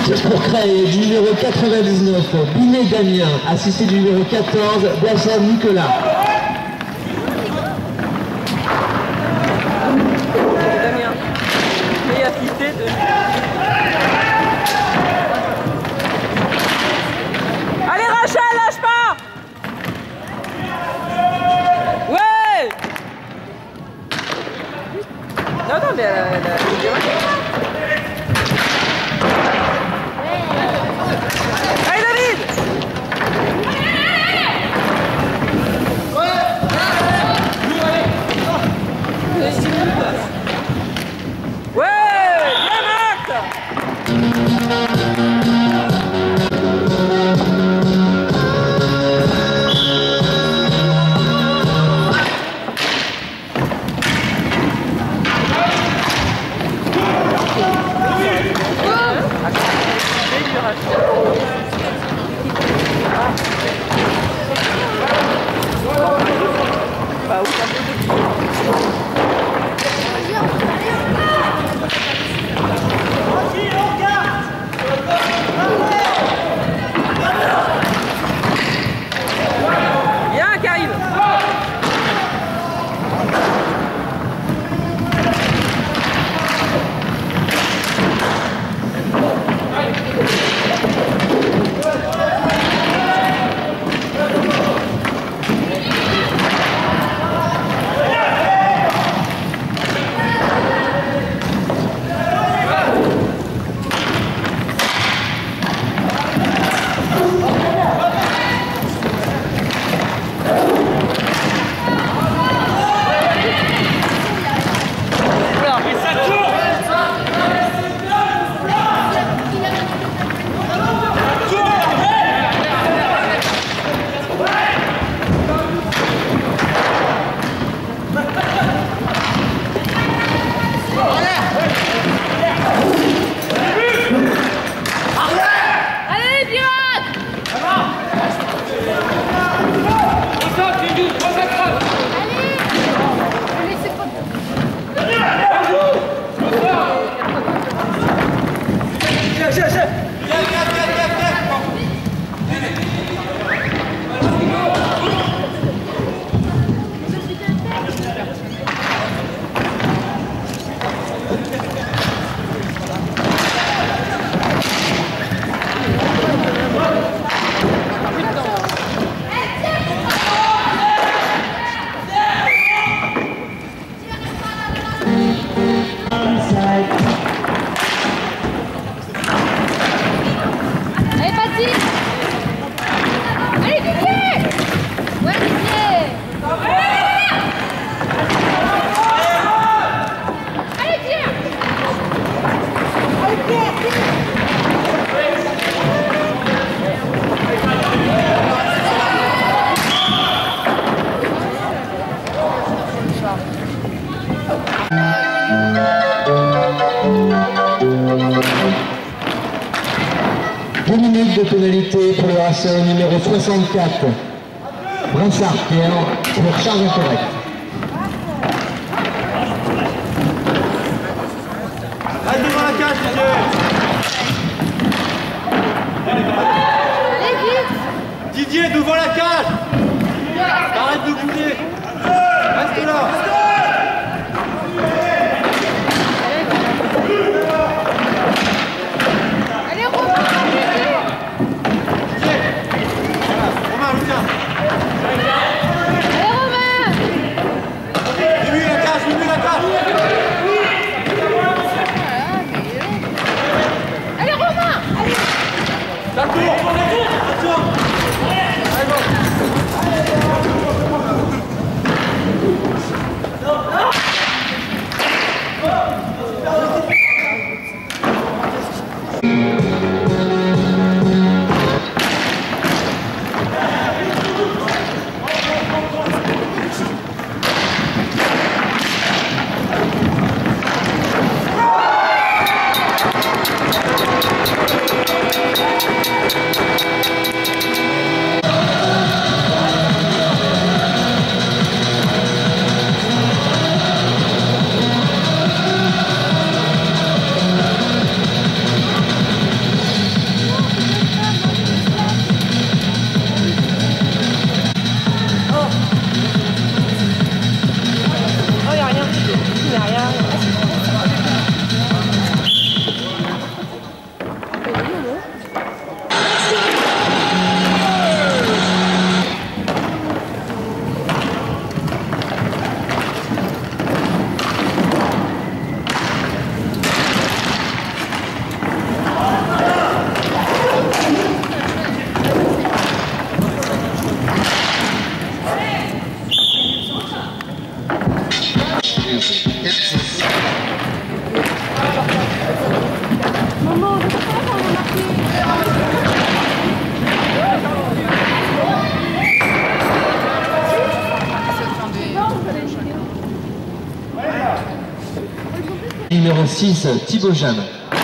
Pour Creil, du numéro 99, Binet Damien, assisté du numéro 14, Blassard Nicolas. Damien, et assisté de... Allez Rachel, lâche pas! Ouais! Non, non, mais elle a... De pénalité pour le rasseur numéro 64, Brassard Pierre, pour charge incorrecte. Reste devant la cage, Didier. Didier, devant la cage. Arrête de bouger. Reste là. numéro 6, Thibaut Jeanne.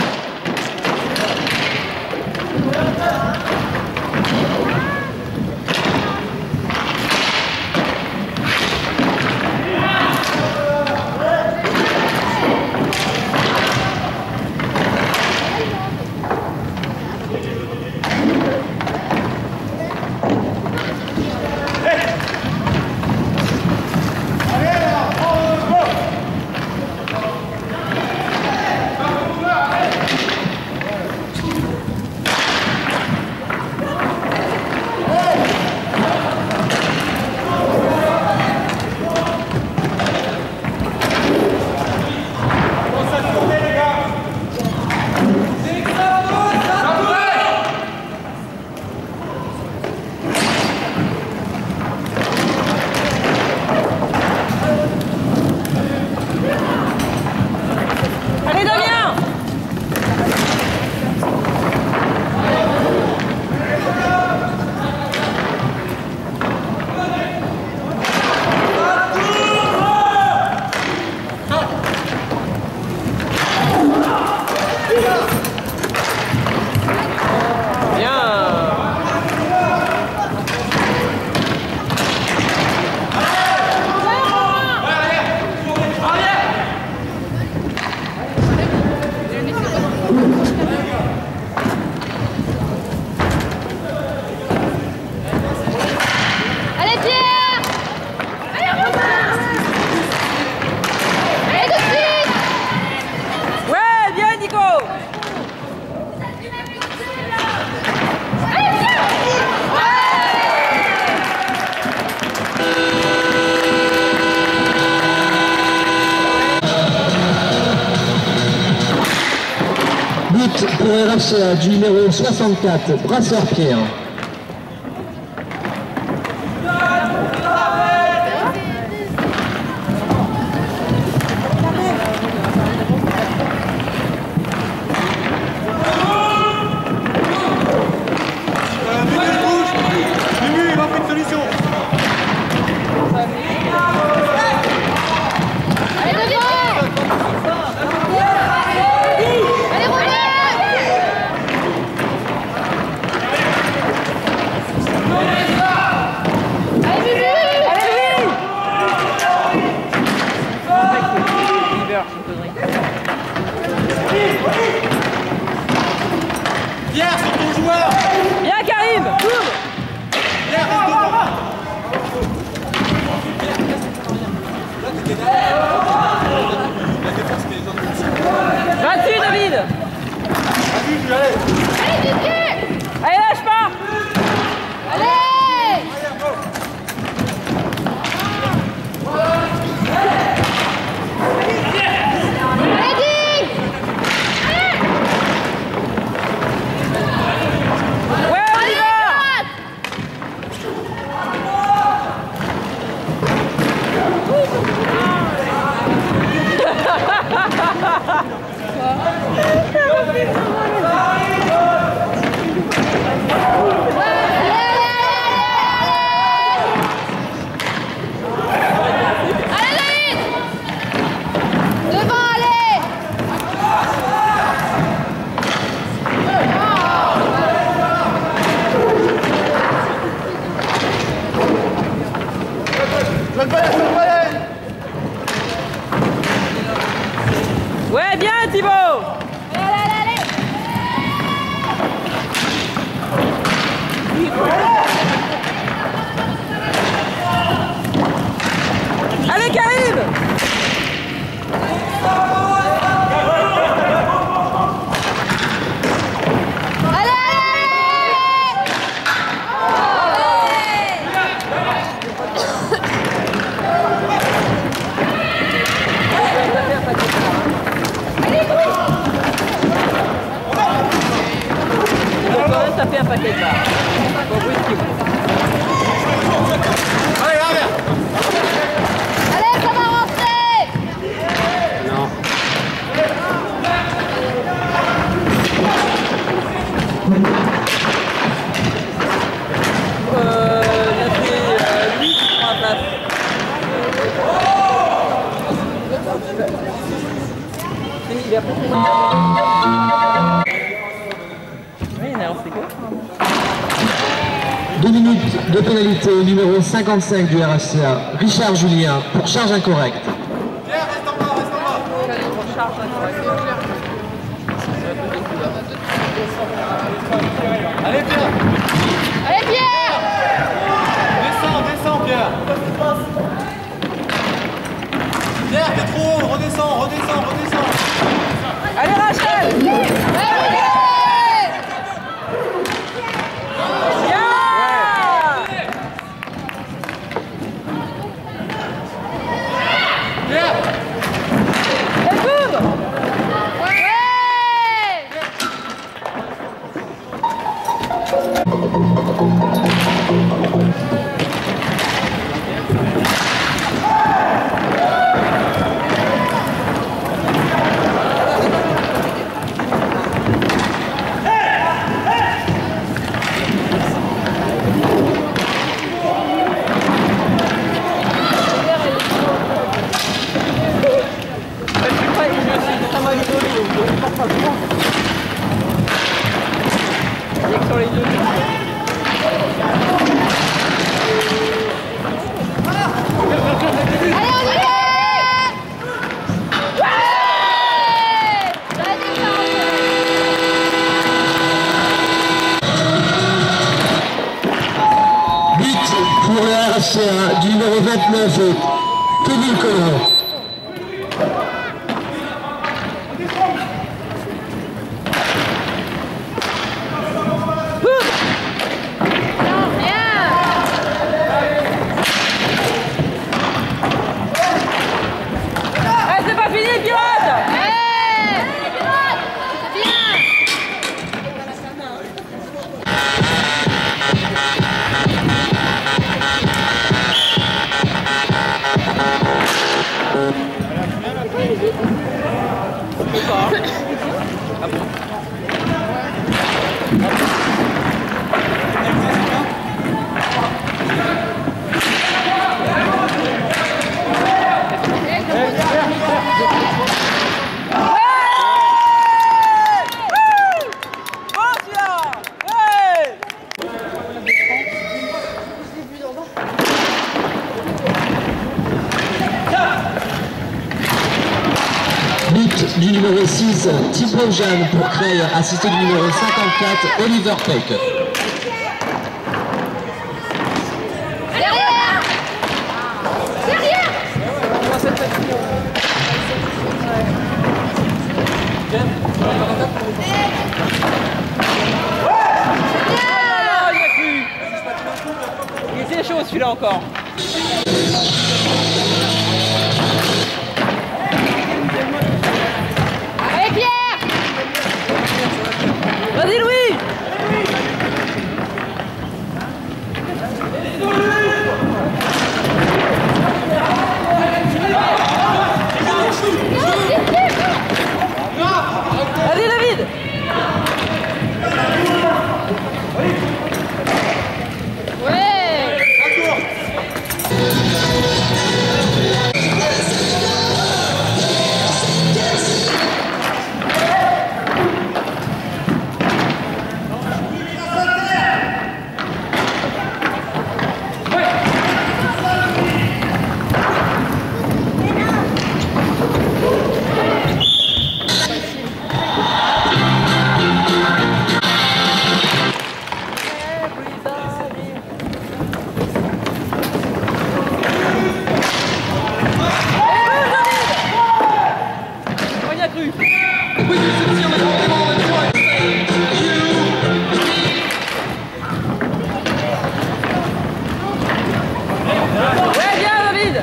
Pour RHA du numéro 64, Brasseur Pierre. Pierre, c'est ton joueur. Bien Karim, cours. Pierre, reste devant. Là, t'étais derrière. La défense, c'était les autres. Va-tu David. Vas-y, allez. Allez, lâche pas. Allez. Ouais, bien Thibaut. Allez Karim. Ça fait un paquet de barres. Allez, allez. Allez, ça va rentrer. Non. Là c'est lui qui prend la place. il a pris son... Oui, il est en frigo. 2 minutes de pénalité au numéro 55 du RHCA, Richard Julien, pour charge incorrecte. Pierre, reste en bas, reste en bas. Allez, Pierre. Allez, Pierre! Descends, descends, Pierre. Pierre, t'es trop haut. Redescends, redescends, redescends. Allez, Rachel! Allez! Pierre. Et boum! Sur les deux. Allez, on y va! But pour le RHCA du numéro 29, Kevin Collin. C'est pas fini, Pirate! But du numéro 6, Thibaut Jeanne pour Creil, assisté du numéro 54, Oliver Peck. Derrière! Derrière! Ah, il a cru! Il était chaud celui-là encore. Allez, Pierre! Vas-y, Louis! Allez, David! Ouais! On y a cru! Ouais, bien, David!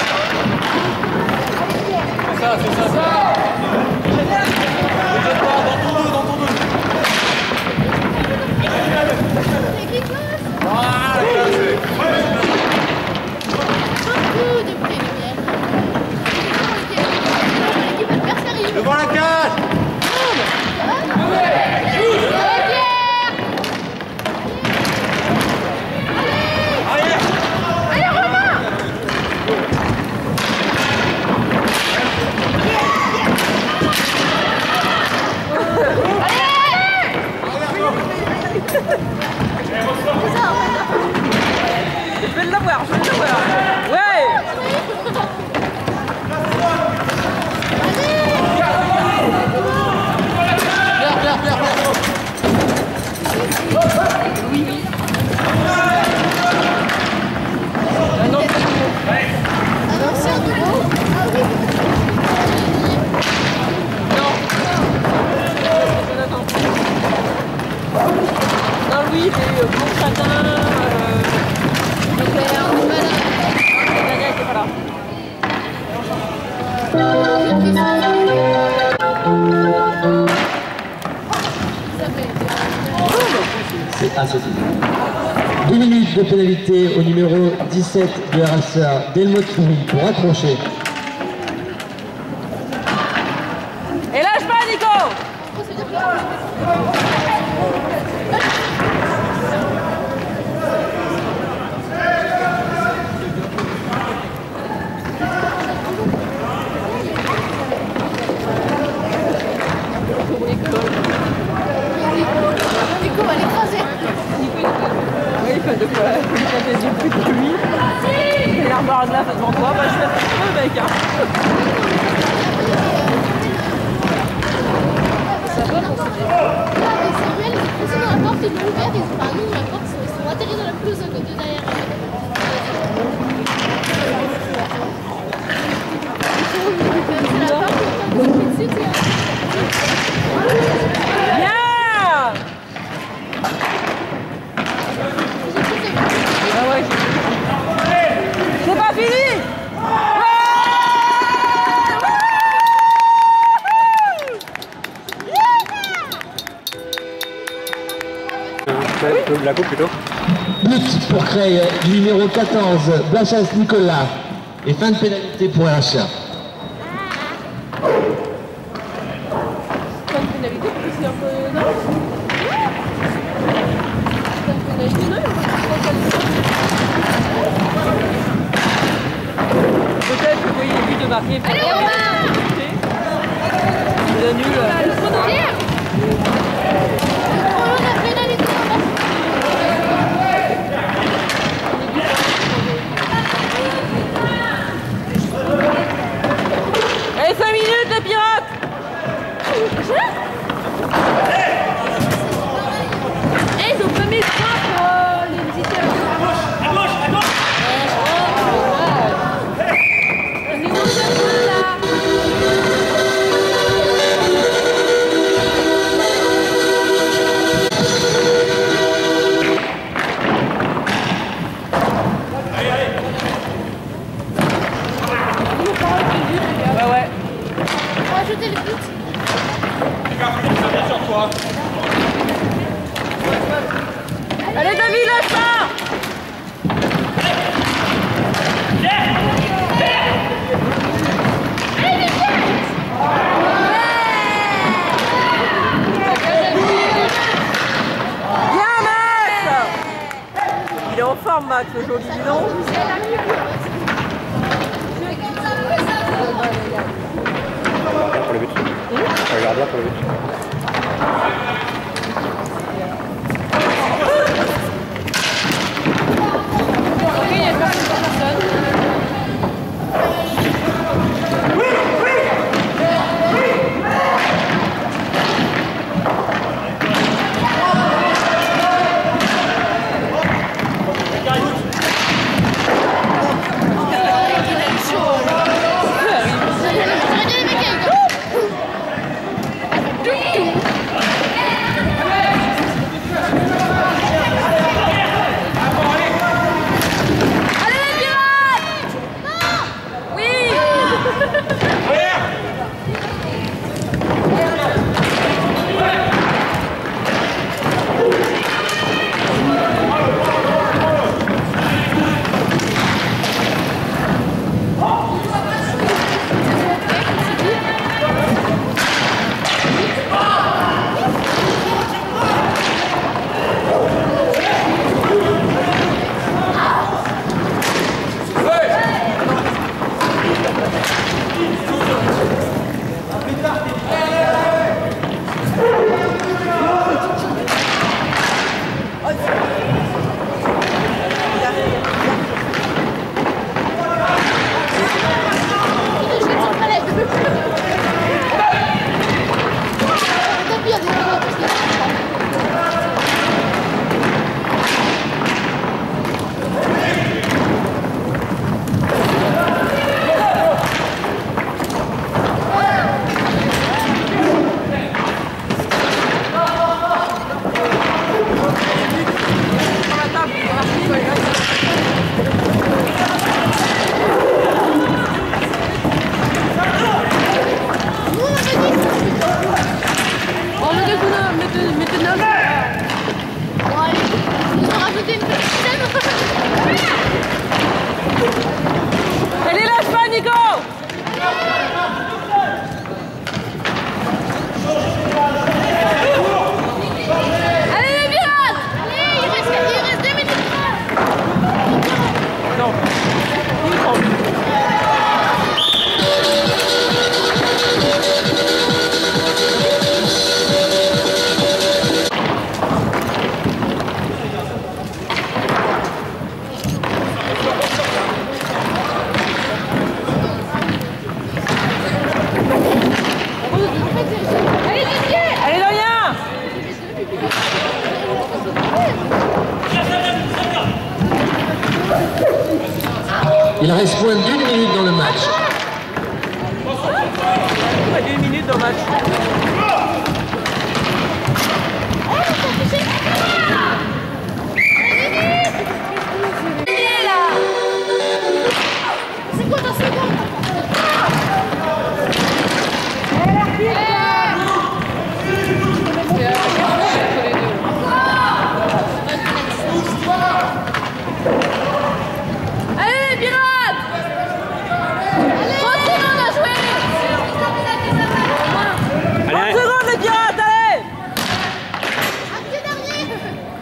C'est ça. Dans ton dos. Devant la cage. Je vais l'avoir. Ouais. Non, oui, les bons châtains, le vert, Daniel n'était pas là. C'est assez. 2 minutes de pénalité au numéro 17 de RSA, Delmotte Foury, pour accrocher. Et lâche pas, Nico! Nico va l'écraser. Oui, il fait de quoi? Il fait des yeux plus que lui. Il a un bar de là devant toi. Bah, je fais ce que je veux, mec. Samuel, ils sont dans la porte, ils l'ont ouverte, nous, la porte, ils sont atterris dans la pelouse à côté derrière. Bien! Ah ouais, c'est pas fini! La coupe plutôt. But pour Creil, numéro 14, Blachas Nicolas. Et fin de pénalité pour RSA. Comme pénalité, parce que c'est un peu... Non? Comme pénalité, non? Peut-être que vous voyez les buts de marquer. Allez, Romain! Il est nul. Allez, 5 minutes, les pirates! Eh, ils ont pas mis le point pour les visiteurs. À gauche. Mais non, c'est bon, là. Ouais. Faut rajouter le but. Allez, David, lâche pas! Bien, Max! Il est en forme, Max, aujourd'hui, dis donc. Pour le but. Regarde là pour le but. Allez, lâche pas, Nico! Allez, les pirates! Allez, il reste 2 minutes. Non. Allez, Dorian! Il reste moins d'1 minute dans le match. 1 minute dans le match. C'est quoi ta seconde? Allez, les pirates! 30 secondes à jouer! 30 secondes, les pirates, allez! Un petit dernier!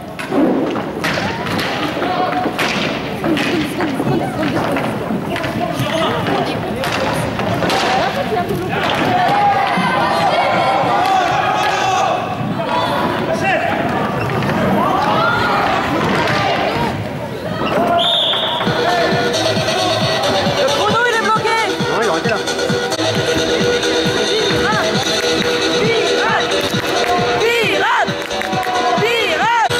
Le chrono, il est bloqué! Non, il aurait été là. Pirates! Pirates!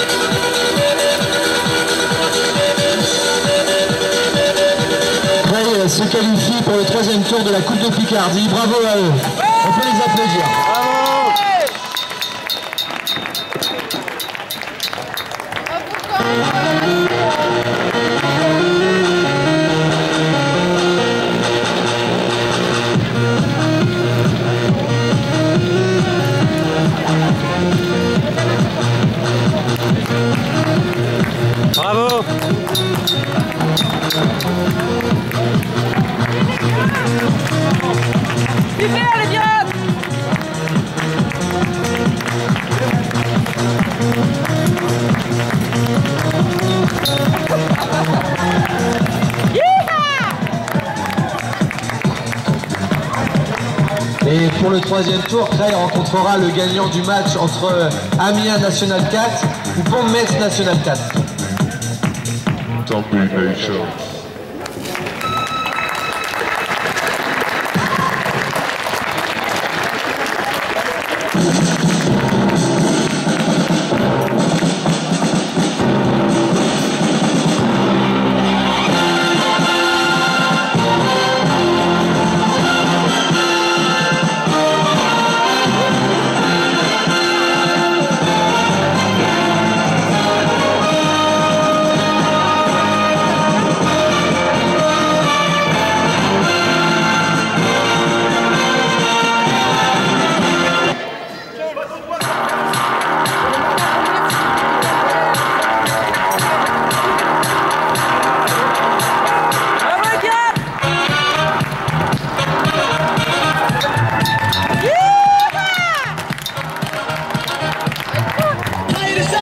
Creil se qualifie pour le 3e tour de la Coupe de Picardie. Bravo à eux. On peut les applaudir. Bravo. Super, les pirates! Et pour le 3e tour, Creil rencontrera le gagnant du match entre Amiens National 4 ou Pont-de-Metz National 4. Don't be patient.